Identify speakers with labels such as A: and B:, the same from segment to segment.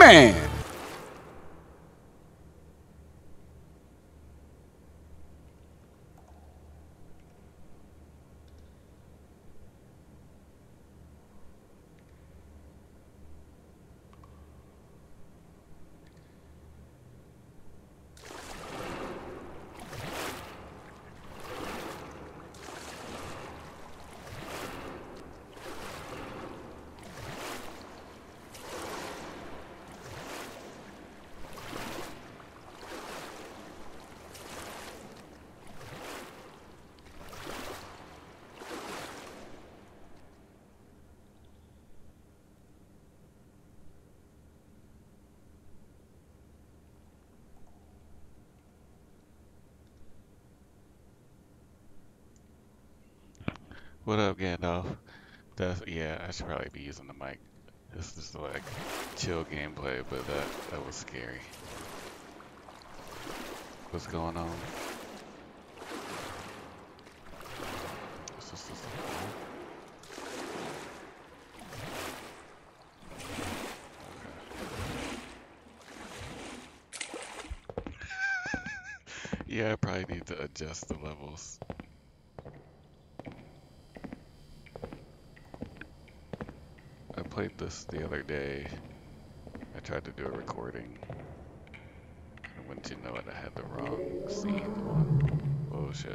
A: Man!
B: What up, Gandalf? Yeah, I should probably be using the mic. This is like chill gameplay, but that was scary. What's going on? This Yeah, I probably need to adjust the levels. I played this the other day. I tried to do a recording. And wouldn't you know it, I had the wrong scene on. Oh shit.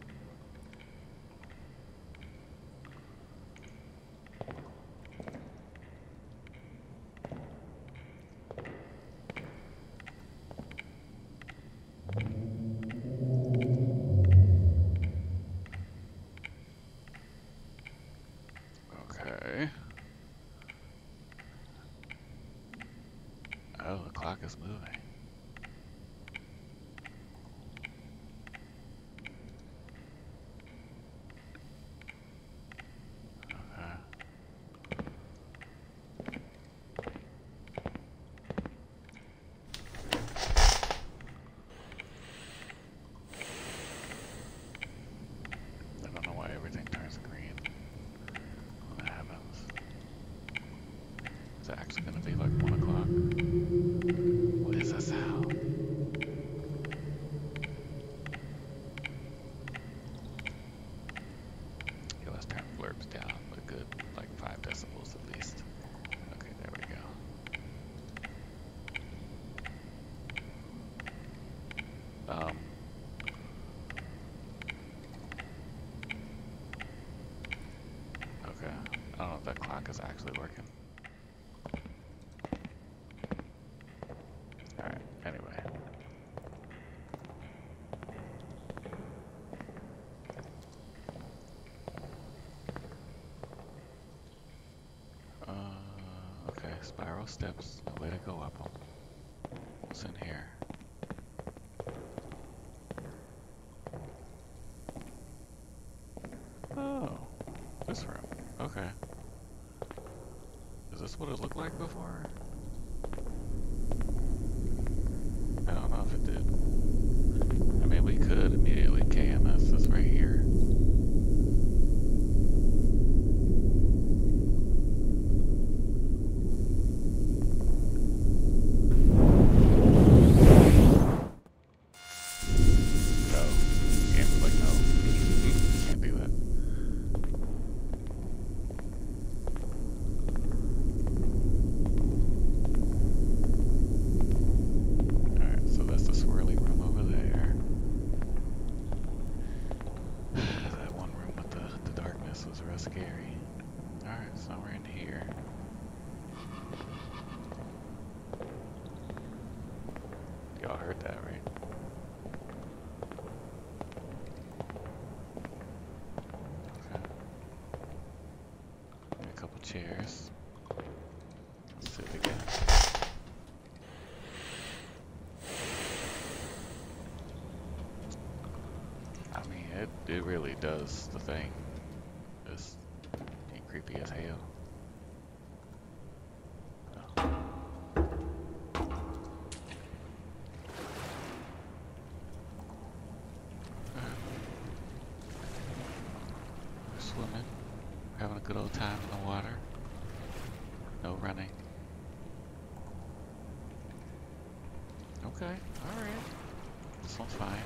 B: Okay. Oh, the clock is moving. Okay. I don't know why everything turns green when that happens. Is it actually gonna be like 1 o'clock? What is that sound? Okay, let's turn blurbs down a good like 5 decibels at least. Okay, there we go. Um, okay. I don't know if that clock is actually working. Alright, anyway. Okay, spiral steps. No way to go up them. What's in here? Oh, this room. Okay. Is this what it looked like before? I don't know if it did. I mean, we could immediately KMS this right here. No. Can't be like, no. Can't do that. Alright, so that's the swirly room over there. That one room with the darkness was real scary. Alright, so we're in here. Y'all heard that, right? Okay. A couple chairs. Let's sit again. I mean, it really does the thing. It's creepy as hell. We're swimming, having a good old time in the water. No running. Okay, alright. This one's fine.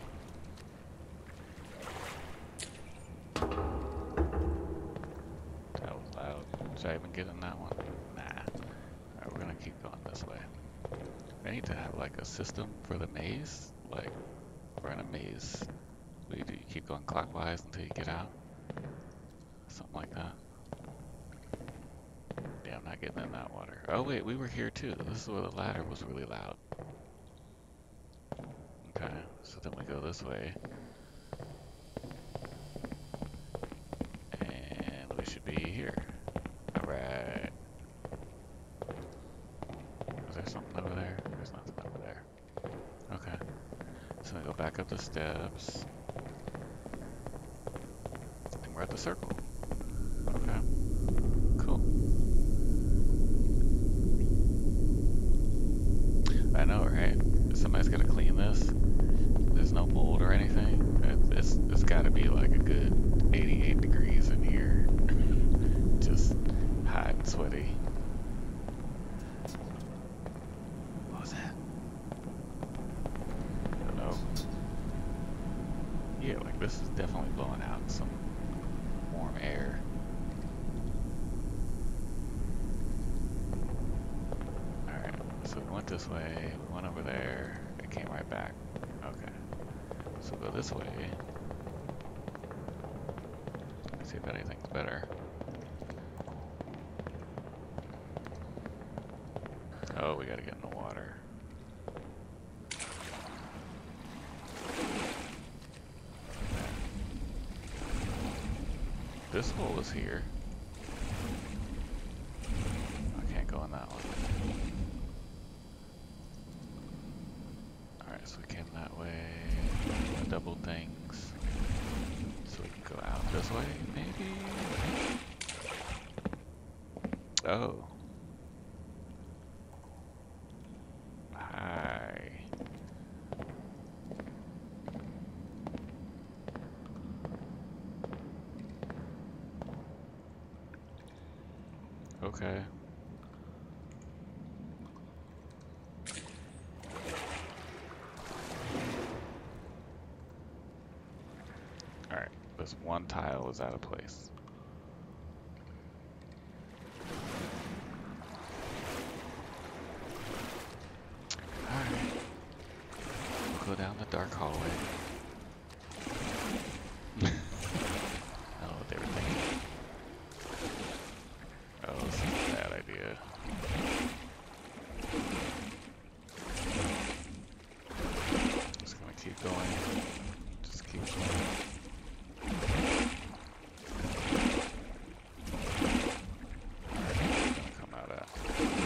B: That was loud. Should I even get in that one? Nah. Alright, we're gonna keep going this way. I need to have like a system for the maze. Like, we're in a maze. You keep going clockwise until you get out. Something like that. Yeah, I'm not getting in that water. Oh wait, we were here too. This is where the ladder was really loud. Okay, so then we go this way. And we should be here. Alright. Is there something over there? There's nothing over there. Okay. So we go back up the steps. And we're at the circle. Okay. Cool. I know, right? Somebody's gotta clean this. There's no mold or anything. It's gotta be like a good 88 degrees in here. Just hot and sweaty. What was that? I don't know. Yeah, like this is definitely blowing out some warm air. Alright, so we went this way, we went over there, it came right back. Okay. So go this way. Let's see if anything's better. Oh, we gotta get in the water. This hole is here. I can't go in that one. Alright, so we came that way. Double things. So we can go out this way, maybe? Oh. Hi. Okay. Alright, this one tile is out of place. Alright. We'll go down the dark hallway. I don't know what they were thinking. Oh, this is a bad idea. Just gonna keep going. Just keep going. Come out at.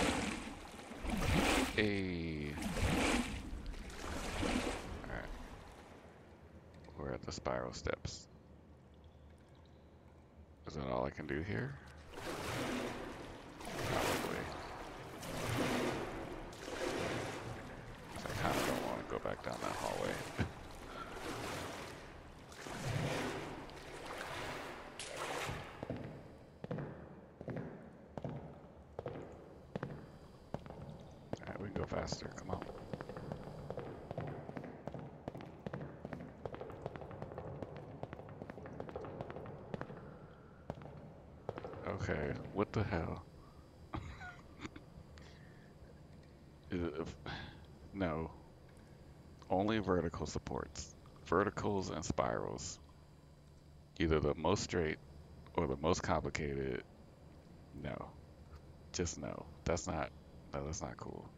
B: Hey. Alright. We're at the spiral steps. Is that all I can do here? Probably. I kind of don't want to go back down that hallway. Alright, we can go faster. Come on. Okay, what the hell? No. Only vertical supports. Verticals and spirals. Either the most straight or the most complicated. No. Just no. That's not cool.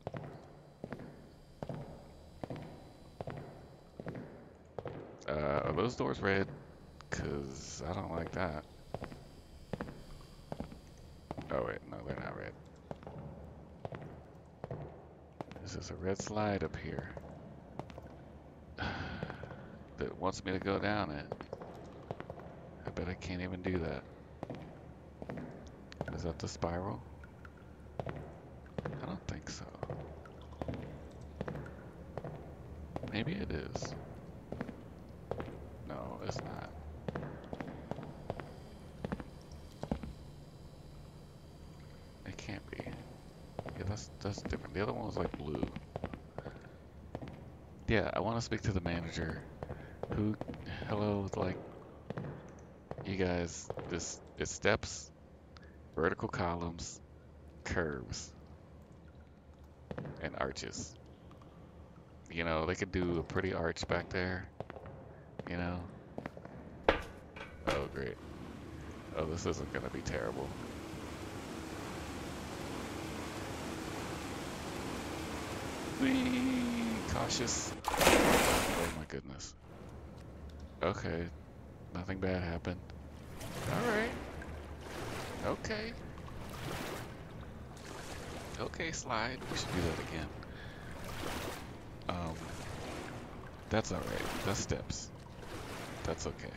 B: Are those doors red? 'Cause I don't like that. Oh wait, no, they're not red. This is a red slide up here. That wants me to go down it. I bet I can't even do that. Is that the spiral? I don't think so. Maybe it is. No, it's not. It can't be. Yeah, that's different. The other one was like blue. Yeah, I want to speak to the manager. Who, hello, like, you guys, this, it's steps, vertical columns, curves, and arches. You know, they could do a pretty arch back there, you know? Oh, great. Oh, this isn't gonna be terrible. Whee! Cautious. Oh my goodness. Okay, nothing bad happened. Alright. Okay. Okay, slide. We should do that again. Um, that's alright. That's steps. That's okay.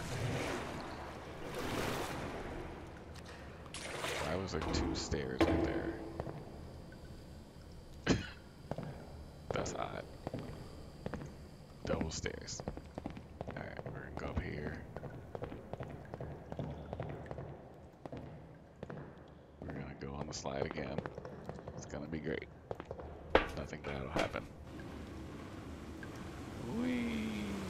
B: Why was there two stairs right there? That's odd. Double stairs. Alright, we're gonna go up here. We're gonna go on the slide again. It's gonna be great. Nothing bad will happen. Whee!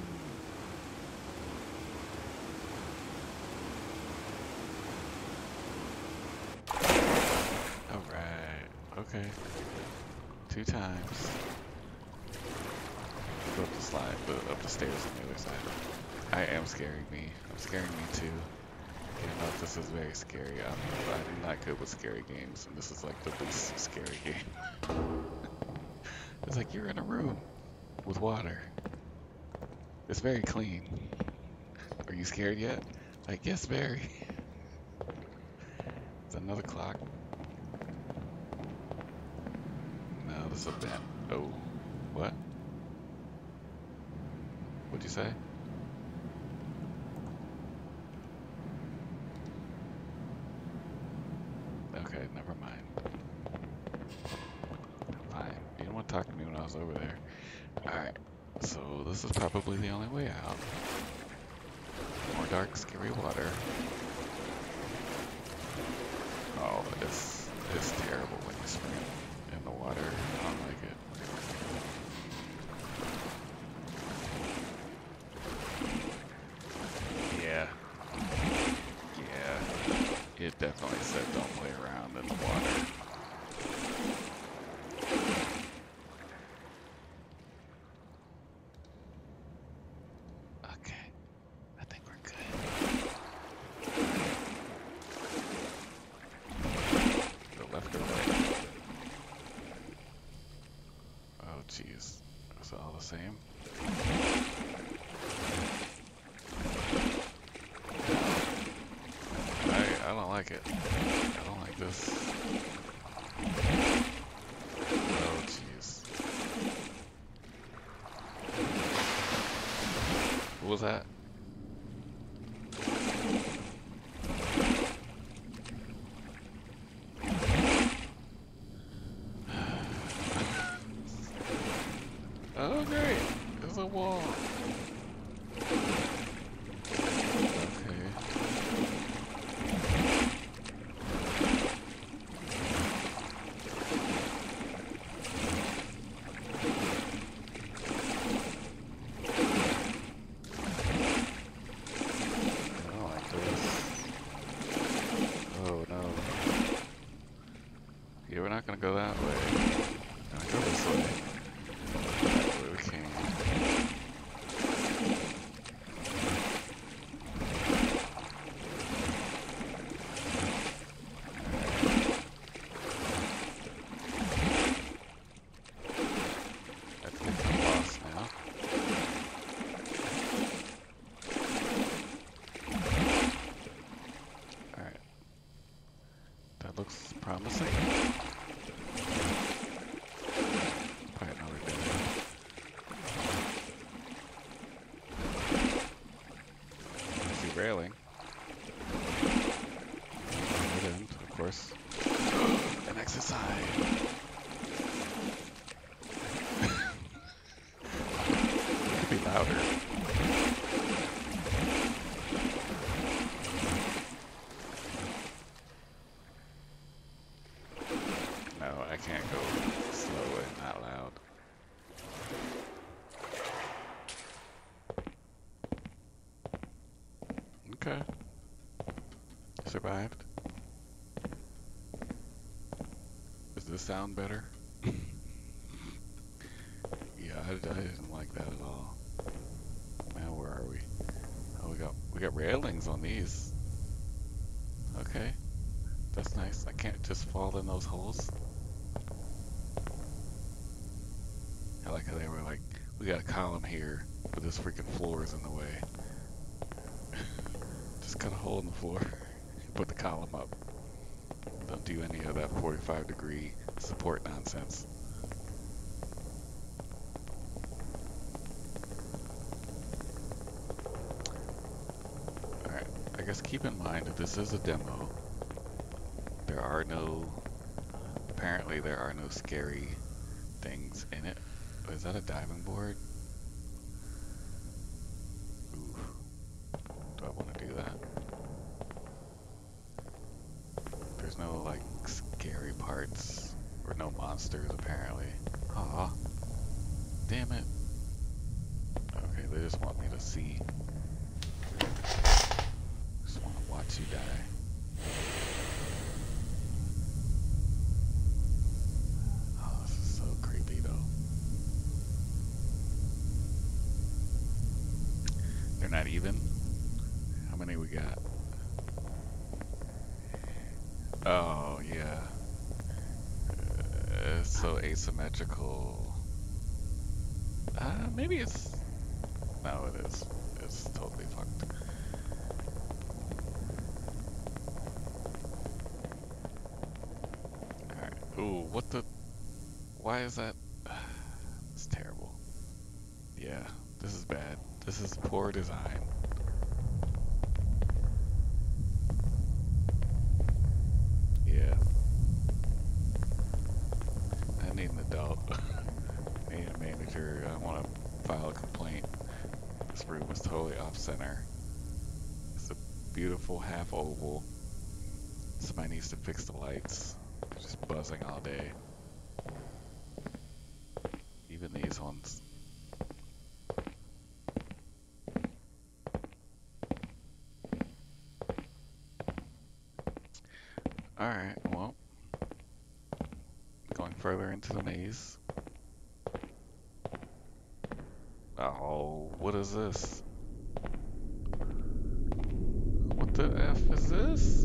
B: Alright. Okay. 2 times. Go up the slide, but up the stairs on the other side. I am scaring me. I'm scaring me too. You know, this is very scary. I'm not good with scary games, and this is like the least scary game. It's like you're in a room with water. It's very clean. Are you scared yet? Like, yes, very. It's another clock. No, this is a vent. Oh, what? What'd you say? Okay, never mind. Fine. You didn't want to talk to me when I was over there. Alright, so this is probably the only way out. More dark, scary water. Oh, it's terrible when you swim in the water. I don't like it. Yeah. Yeah. It definitely said don't play around in the water. Okay. I think we're good. The left or right? Oh, jeez. Is it all the same? I don't like it. I don't like this. Oh, jeez. What was that? Oh, great. There's a wall. Yeah, we're not gonna go that way. We're gonna go this way. That way we came. I think I'm lost now. Alright. That looks promising. Probably another day. There's the railing. Good end, of course. An exit side. It could be louder. No, I can't go slow and not loud. Okay. Survived. Does this sound better? Yeah, I didn't like that at all. Now where are we? Oh, we got railings on these. Okay, that's nice. I can't just fall in those holes. I like how they were like, we got a column here, but this freaking floor is in the way. Just cut a hole in the floor, put the column up. Don't do any of that 45-degree support nonsense. Alright, I guess keep in mind that this is a demo. There are no, apparently there are no scary things in it. Is that a diving board? Ooh, do I want to do that? There's no like scary parts or no monsters apparently. Aw, damn it. Okay, they just want me to see. Just want to watch you die. Oh, this is so creepy though. They're not even? How many we got? Oh, yeah. It's so asymmetrical. Maybe it's... No, it is. It's totally fucked. Alright. Ooh, what the... Why is that... It's terrible. Yeah, this is bad. This is poor design. Yeah. I need an adult. I need a manager. I want to file a complaint. This room is totally off center. It's a beautiful half oval. Somebody needs to fix the lights. They're just buzzing all day. Even these ones. Alright, well. Going further into the maze. Oh, what is this? What the F is this?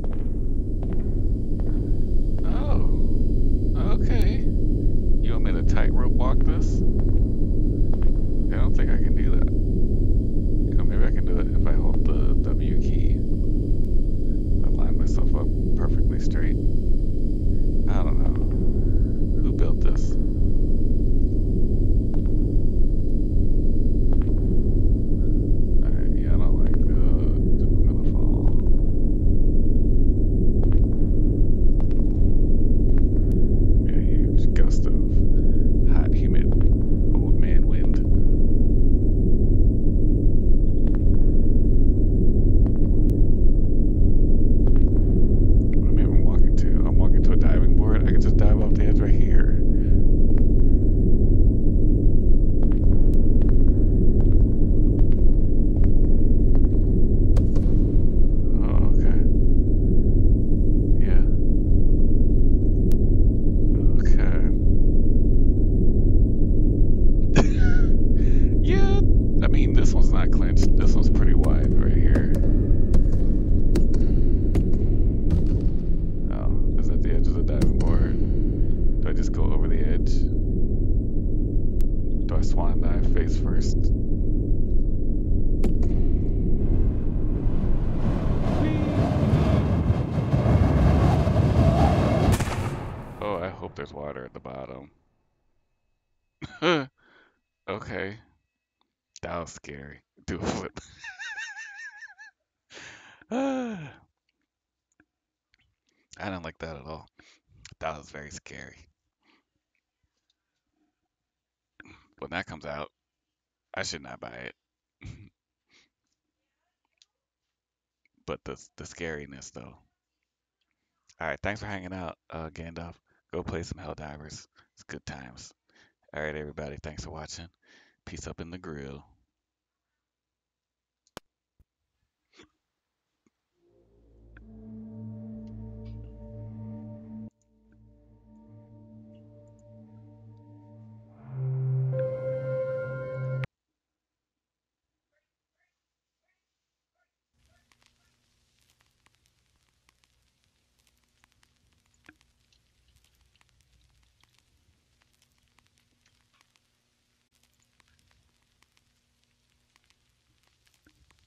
B: Oh, okay. You want me to tightrope walk this? I don't think I can do that. You know, maybe I can do it if I hold the W key. I line myself up perfectly straight. I don't know. Who built this? Alright, yeah, I don't like I'm gonna fall. Maybe a huge gust of hot, humid old man wind. What am I even walking to? I'm walking to a diving board. I can just dive off the edge right here. Oh, okay. Yeah. Okay. Yeah. I mean, this one's not clinched. This one's pretty wide right here. Oh, is that the edge of the diving board? Do I just go over the edge? Do I swan dive face first? Oh, I hope there's water at the bottom. Okay. That was scary. Do a flip. I didn't like that at all. That was very scary. When that comes out, I should not buy it. But the scariness though. All right, thanks for hanging out, Gandalf. Go play some Helldivers. It's good times. All right, everybody. Thanks for watching. Peace up in the grill.